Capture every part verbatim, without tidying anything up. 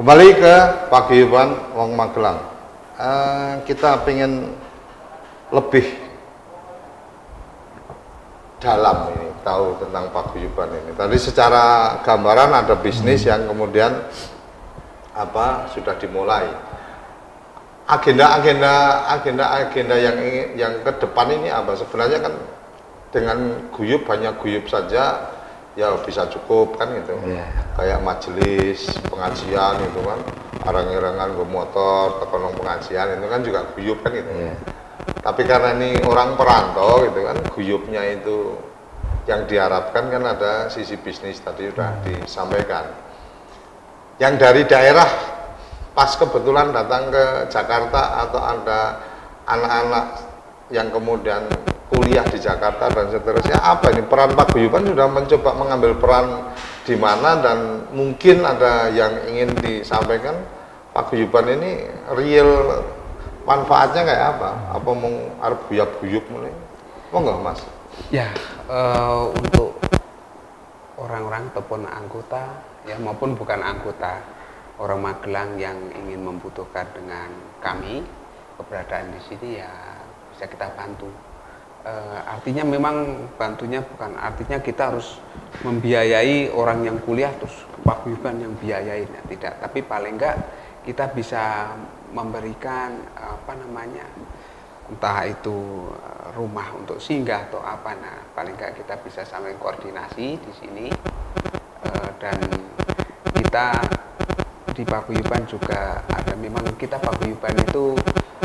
Kembali ke paguyuban wong Magelang. Uh, kita pengen lebih dalam ini tahu tentang paguyuban ini. Tadi secara gambaran ada bisnis hmm. yang kemudian apa sudah dimulai. Agenda-agenda agenda-agenda yang yang ke depan ini apa? Sebenarnya kan dengan guyub hanya guyub saja ya bisa cukup kan gitu. Yeah. Kayak majelis pengajian itu kan, arang-arangan gue motor, tekonong pengajian itu kan juga guyub kan gitu. Yeah. Tapi karena ini orang perantau gitu kan, guyubnya itu yang diharapkan kan ada sisi bisnis tadi sudah disampaikan. Yang dari daerah pas kebetulan datang ke Jakarta atau ada anak-anak yang kemudian kuliah di Jakarta dan seterusnya, apa ini peran paguyuban sudah mencoba mengambil peran di mana dan mungkin ada yang ingin disampaikan paguyuban ini real manfaatnya kayak apa? Apa mau arep guyub-guyub mulai? Mau nggak Mas? Ya, uh, untuk orang-orang ataupun anggota ya maupun bukan anggota orang Magelang yang ingin membutuhkan dengan kami keberadaan di sini ya bisa kita bantu. Uh, artinya memang bantunya bukan artinya kita harus membiayai orang yang kuliah terus paguyuban yang biayain ya, tidak, tapi paling enggak kita bisa memberikan apa namanya entah itu rumah untuk singgah atau apa, nah paling enggak kita bisa sampai koordinasi di sini. Uh, dan kita di paguyuban juga ada, memang kita paguyuban itu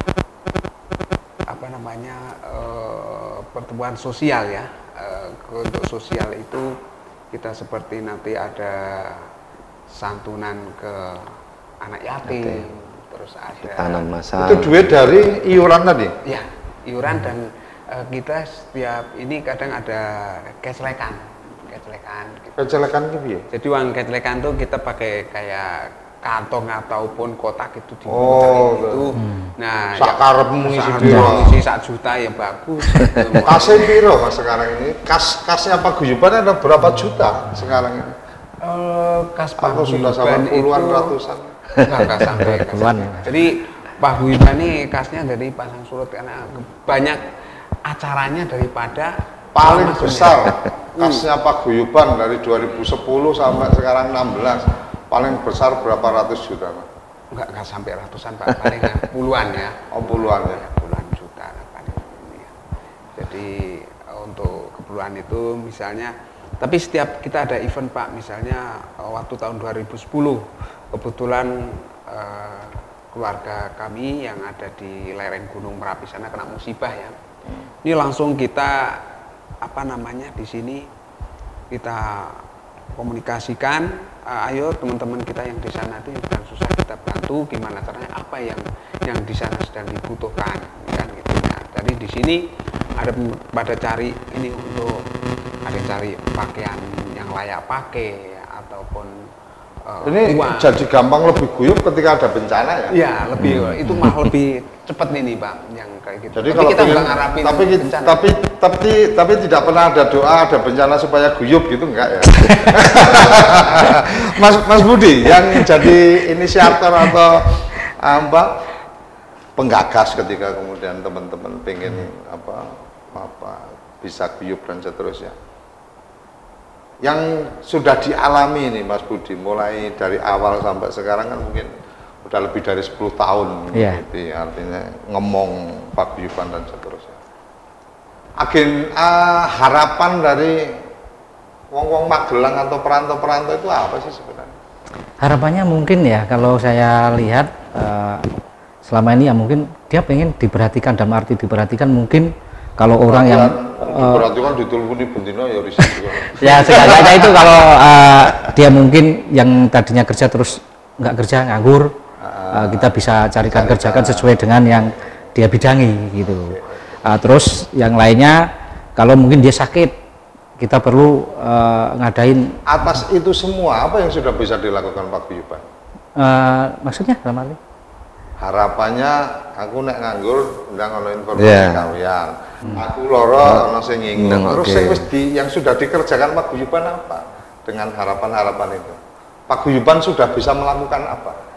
apa namanya uh, pertemuan sosial ya. Uh, untuk sosial itu kita seperti nanti ada santunan ke anak yatim, okay. Terus ada tanam masal. Itu duit dari iuran tadi? Ya, iuran. hmm. Dan uh, kita setiap ini kadang ada kecelekan, kecelekan. Gitu. Kecelekan gitu ya? Jadi uang kecelekan tuh kita pakai kayak kantong ataupun kotak itu di oh, itu. Hmm. Nah, sakarep mengisi mengisi sak juta ya bagus. Kasnya piro Mas sekarang ini? Kas kasnya paguyuban ada berapa juta sekarang ini? Uh, kas atau sudah sampai puluhan itu, ratusan? Enggak, enggak sampai puluhan. Jadi paguyuban ini kasnya dari pasang surut karena banyak acaranya daripada paling besar kasnya paguyuban dari dua ribu sepuluh sampai sekarang enam belas. Paling besar berapa ratus juta Pak? Enggak, enggak sampai ratusan Pak, paling puluhan ya. Oh puluhan ya? Puluhan juta paling ini ya. Jadi untuk keperluan itu misalnya, tapi setiap kita ada event Pak, misalnya waktu tahun dua ribu sepuluh kebetulan eh, keluarga kami yang ada di lereng Gunung Merapi sana kena musibah ya. Ini langsung kita apa namanya di sini kita komunikasikan, uh, ayo teman-teman kita yang di sana itu yang sedang susah kita bantu, gimana caranya, apa yang yang di sana sedang dibutuhkan, kan gitu ya. Jadi di sini ada pada cari ini untuk ada cari pakaian yang layak pakai ataupun uh, ini uang. Jadi gampang lebih guyup ketika ada bencana ya? Iya, lebih hmm. itu mah lebih cepat nih Pak yang kayak gitu. Jadi tapi kalau kita pengen, nggak ngarapin tapi, bencana. tapi tapi tapi tidak pernah ada doa ada bencana supaya guyup gitu enggak ya? Mas Mas Budi yang jadi inisiator atau apa penggagas ketika kemudian teman-teman pengen apa apa bisa guyup dan seterusnya. Yang sudah dialami nih Mas Budi mulai dari awal sampai sekarang kan mungkin udah lebih dari sepuluh tahun yeah. gitu ya, artinya ngomong paguyuban dan seterusnya. Agen uh, harapan dari wong-wong Magelang atau perantau-perantau itu apa sih sebenarnya? Harapannya mungkin ya kalau saya lihat uh, selama ini ya mungkin dia pengen diperhatikan, dalam arti diperhatikan mungkin kalau orang yang diperhatikan uh, diteleponi bendina ya risih juga. Ya segalanya itu kalau uh, dia mungkin yang tadinya kerja terus nggak kerja nganggur, uh, kita bisa carikan kerjakan sesuai dengan yang dia bidangi gitu. Uh, terus yang lainnya kalau mungkin dia sakit kita perlu uh, ngadain. Atas itu semua apa yang sudah bisa dilakukan paguyuban? Uh, maksudnya dalam arti? Harapannya aku nek nganggur ndang ono informasi yeah. kawian. Hmm. Aku loro ono sing nginggung. Terus okay. Sing di, yang sudah dikerjakan paguyuban apa? Dengan harapan-harapan itu. Paguyuban sudah bisa melakukan apa?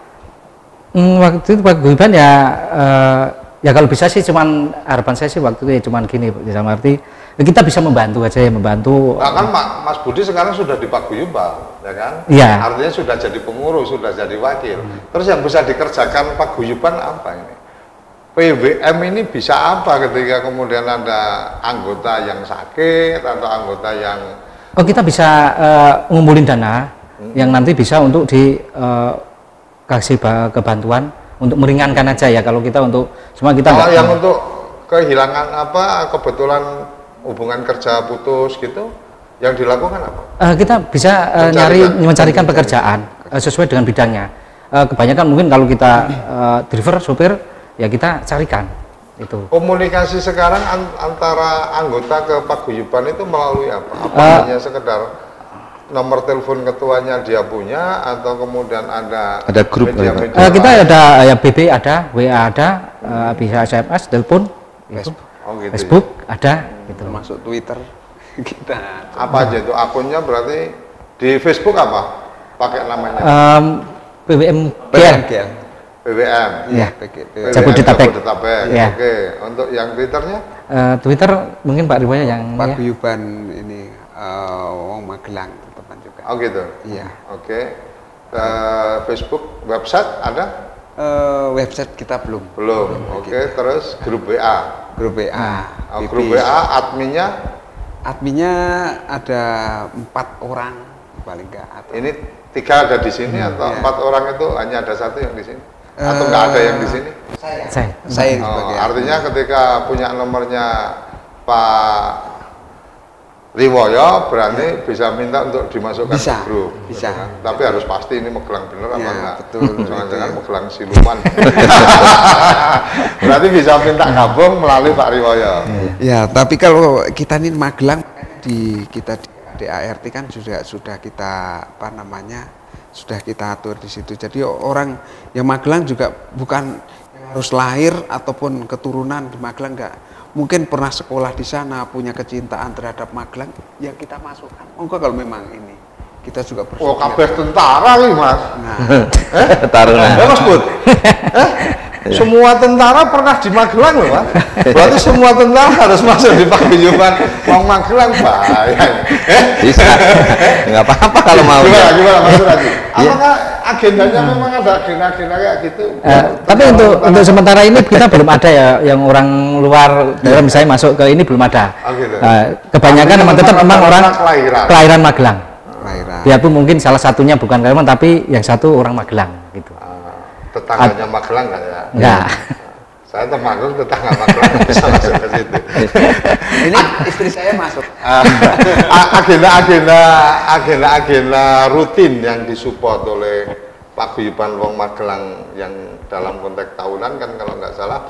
Hmm, waktu itu paguyuban ya uh, ya kalau bisa sih cuman harapan saya sih waktu itu ya cuman gini, dalam arti ya kita bisa membantu aja ya, membantu. Nah, kan Mas Budi sekarang sudah di paguyuban, ya kan? Iya. Artinya sudah jadi pengurus, sudah jadi wakil. Hmm. Terus yang bisa dikerjakan paguyuban apa ini? P W M ini bisa apa ketika kemudian ada anggota yang sakit atau anggota yang oh kita bisa uh, ngumpulin dana hmm. yang nanti bisa untuk di uh, kasih kebantuan untuk meringankan aja ya kalau kita untuk semua kita oh, yang mau. untuk kehilangan apa kebetulan hubungan kerja putus gitu yang dilakukan apa? Uh, kita bisa uh, nyari mencarikan pekerjaan uh, sesuai dengan bidangnya. Uh, kebanyakan mungkin kalau kita uh, driver sopir ya kita carikan itu. Komunikasi sekarang antara anggota ke paguyuban itu melalui apa? Apa uh, hanya sekedar nomor telepon ketuanya dia punya atau kemudian ada ada grup media-media uh, kita ada ya B B ada, W A ada, uh, bisa S M S, telepon, Facebook, oh, gitu Facebook ya. Ada, gitu. Termasuk Twitter kita. Apa aja itu akunnya berarti di Facebook apa? Pakai namanya? Um, P W M G L. P W M. Iya. Jabodetabek. Ya. Oke. Untuk yang Twitternya? Uh, Twitter mungkin Pak Riwaya yang paguyuban ya. Ini uh, Wong Magelang teman juga. Oh gitu. Iya. Oke. Uh, Facebook, website ada? Uh, website kita belum. Belum. Oke. Okay. Terus grup W A. Grup W A. Oh, grup W A adminnya? Adminnya ada empat orang paling enggak. Atau ini tiga ada di sini hmm, atau ya. Empat orang itu hanya ada satu yang di sini? Atau nggak ada yang di sini? Saya. Saya. Saya oh, artinya ketika punya nomornya Pak Riwoyo berarti ya. Bisa minta untuk dimasukkan bisa, ke grup. Bisa. Gitu kan? Tapi harus pasti ini Magelang bener ya, apa enggak? Betul. Jangan-jangan Magelang siluman. Berarti bisa minta gabung melalui Pak Riwoyo. Ya, ya tapi kalau kita ini Magelang di kita di D A R T kan sudah sudah kita apa namanya sudah kita atur di situ. Jadi orang yang Magelang juga bukan harus lahir ataupun keturunan di Magelang, enggak. Mungkin pernah sekolah di sana, punya kecintaan terhadap Magelang, ya kita masukkan. Monggo kalau memang ini kita juga bersedia. Oh, kabeh tentara nih Mas. Nah, eh? Taruna. Eh, Mas Bud. Eh? Semua tentara pernah di Magelang loh, Mas. Berarti semua tentara harus masuk di paguyuban Wong Magelang, bahaya. Eh? Bisa. Enggak apa-apa kalau mau. Gimana, gimana Mas Suradi? Apakah agendanya memang ada agenda-agenda kayak gitu? Uh, tapi untuk untuk sementara ini kita belum ada ya yang orang luar daerah misalnya masuk ke ini belum ada. Oh, gitu. Uh, kebanyakan memang tetap memang orang kelahiran, kelahiran Magelang. Kelahiran. Biarpun mungkin salah satunya bukan Kalimantan tapi yang satu orang Magelang gitu. Tetangganya Magelang nggak ya? Enggak. Saya Temanggung tetangga Magelang bisa masuk ke situ. Ini istri saya masuk. Agenda-agenda agenda-agenda rutin yang disupport oleh paguyuban Wong Magelang yang dalam konteks tahunan kan kalau nggak salah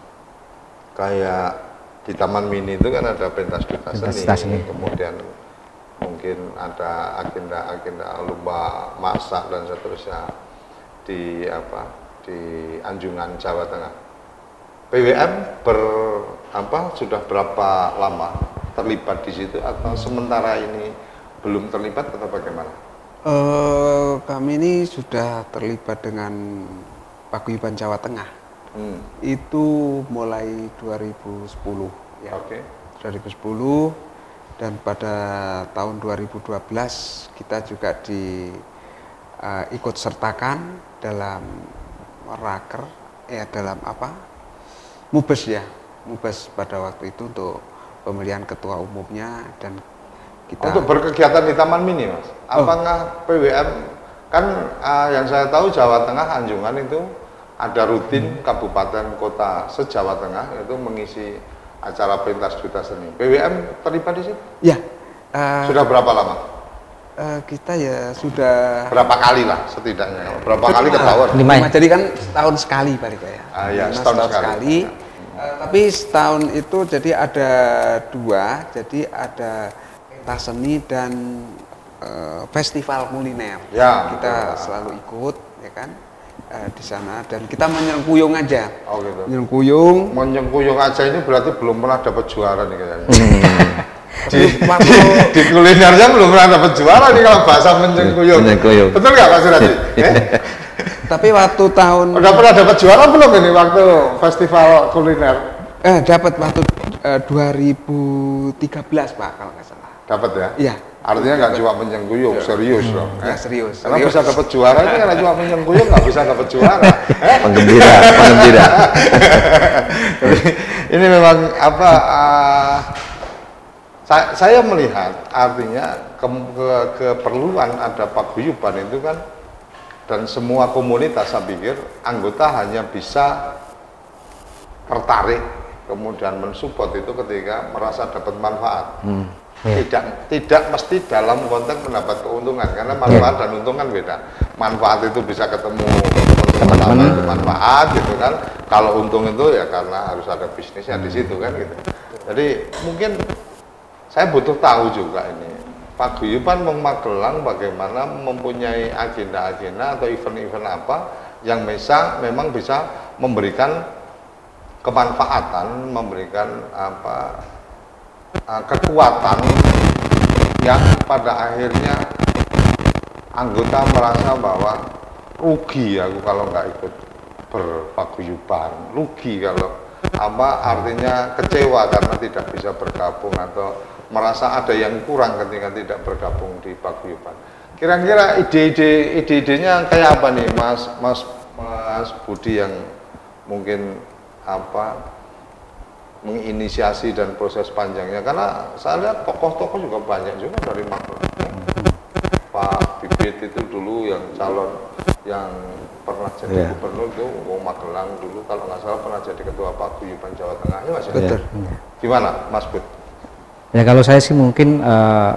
kayak di Taman Mini itu kan ada pentas duta seni, kemudian mungkin ada agenda-agenda lomba masak dan seterusnya di apa di Anjungan Jawa Tengah. P W M ber apa sudah berapa lama terlibat di situ atau sementara ini belum terlibat atau bagaimana? Uh, kami ini sudah terlibat dengan Paguyuban Jawa Tengah. Hmm. Itu mulai dua ribu sepuluh ya. Oke. Okay. dua ribu sepuluh dan pada tahun dua ribu dua belas kita juga di uh, ikut sertakan dalam raker ya dalam apa? Mubes ya. Mubes pada waktu itu untuk pemilihan ketua umumnya dan kita untuk berkegiatan di Taman Mini, Mas. Apakah oh. P W M kan uh, yang saya tahu Jawa Tengah Anjungan itu ada rutin hmm. kabupaten kota se-Jawa Tengah itu mengisi acara pentas duta seni. P W M terlibat di situ? Ya. Uh, sudah berapa lama? Uh, kita ya sudah berapa kali lah setidaknya. Berapa kali ketahuan? Lima. Lima. Jadi kan setahun sekali paling ya. Ah, ya, setahun, setahun sekali. sekali. Uh, tapi setahun itu jadi ada dua, jadi ada pentas seni dan uh, festival kuliner. Ya, kita ya. selalu ikut, ya kan, uh, di sana dan kita menyengkuyung aja. Oh gitu. Menyengkuyung. Menyengkuyung aja ini berarti belum pernah dapat juara nih kayaknya. Hmm. di, di, di kulinernya belum pernah dapat juara nih kalau bahasa menyengkuyung. Menyengkuyung. Betul nggak Pak Suradi? eh? Tapi waktu tahun udah pernah dapat juara belum ini waktu festival kuliner? eh dapat waktu eh, dua ribu tiga belas Pak kalau nggak salah. Dapat ya? Iya. Artinya nggak cuma menyengguyung, serius dong. Ya eh? serius. Karena serius. bisa dapat juara ini karena cuma menyengguyung nggak bisa dapat juara. Eh? Penggembira, penggembira. Jadi, ini memang apa? Uh, saya, saya melihat artinya ke, ke, keperluan ada paguyuban itu kan, dan semua komunitas saya pikir anggota hanya bisa tertarik kemudian mensupport itu ketika merasa dapat manfaat. Hmm. Yeah. Tidak tidak mesti dalam konteks mendapat keuntungan, karena manfaat yeah. dan untung kan beda. Manfaat itu bisa ketemu teman-teman itu manfaat gitu kan. Kalau untung itu ya karena harus ada bisnisnya di situ kan gitu. Jadi mungkin saya butuh tahu juga ini paguyuban Wong Magelang bagaimana mempunyai agenda-agenda atau event-event apa yang bisa memang bisa memberikan kemanfaatan, memberikan apa uh, kekuatan yang pada akhirnya anggota merasa bahwa rugi aku kalau nggak ikut berpaguyuban, rugi kalau apa artinya kecewa karena tidak bisa bergabung atau merasa ada yang kurang ketika tidak bergabung di paguyuban. Kira-kira ide-ide ide-idenya kayak apa nih Mas Mas Mas Budi yang mungkin apa menginisiasi dan proses panjangnya, karena saya lihat tokoh-tokoh juga banyak juga dari Magelang. Pak Bibit itu dulu yang calon yang pernah jadi yeah. gubernur itu Wong Magelang dulu, kalau nggak salah pernah jadi ketua paguyuban Jawa Tengah ya Mas. Betul. Ya. Gimana Mas Bud? Ya kalau saya sih mungkin uh,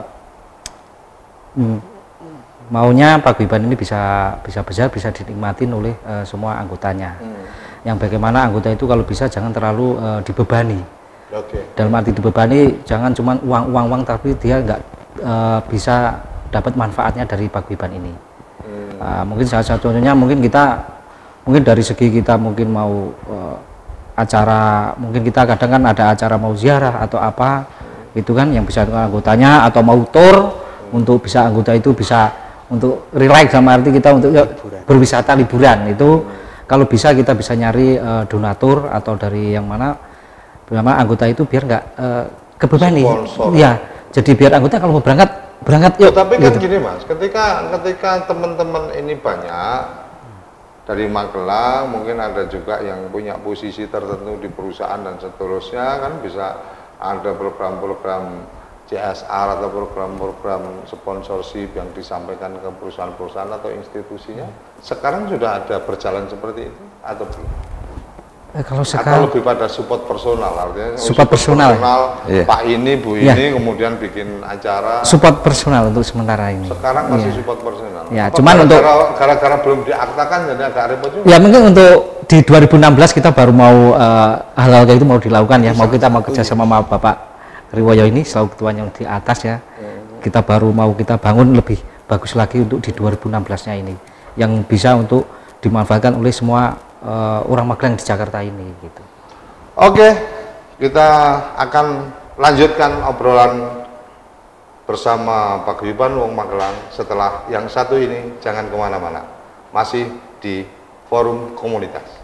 maunya paguyuban ini bisa bisa besar, bisa dinikmatin oleh uh, semua anggotanya. Hmm. Yang bagaimana anggota itu kalau bisa jangan terlalu uh, dibebani. Okay. Dalam arti dibebani jangan cuma uang-uang tapi dia nggak uh, bisa dapat manfaatnya dari paguyuban ini. Hmm. Uh, mungkin salah satunya mungkin kita mungkin dari segi kita mungkin mau uh, acara, mungkin kita kadang kan ada acara mau ziarah atau apa hmm. itu kan yang bisa anggotanya, atau mau tour hmm. untuk bisa anggota itu bisa untuk relax, sama arti kita untuk ya, berwisata liburan itu hmm. kalau bisa kita bisa nyari uh, donatur atau dari yang mana, bagaimana anggota itu biar nggak uh, kebebani. Ya, jadi biar anggota kalau mau berangkat berangkat yuk. Tapi kan gitu. gini Mas, ketika ketika teman-teman ini banyak dari Magelang, mungkin ada juga yang punya posisi tertentu di perusahaan dan seterusnya, kan bisa ada program-program C S R atau program-program sponsorship yang disampaikan ke perusahaan-perusahaan atau institusinya. Sekarang sudah ada berjalan seperti itu atau belum? Eh, kalau sekarang atau lebih pada support personal, artinya support, support personal, personal yeah. Pak ini, Bu yeah. ini kemudian bikin acara support personal untuk sementara ini. Sekarang masih yeah. support personal. Ya, apa cuman gara -gara, untuk gara-gara belum diaktakan jadi agak repot juga. Ya mungkin untuk di dua ribu enam belas kita baru mau uh, hal-hal kayak itu mau dilakukan ya, mau kita mau kerja sama sama Bapak Riwoyo ini selalu ketuanya di atas ya. Hmm. Kita baru mau kita bangun lebih bagus lagi untuk di dua ribu enam belas-nya ini yang bisa untuk dimanfaatkan oleh semua uh, orang Magelang di Jakarta ini gitu. Oke, kita akan lanjutkan obrolan bersama paguyuban Wong Magelang setelah yang satu ini. Jangan kemana-mana, masih di Forum Komunitas.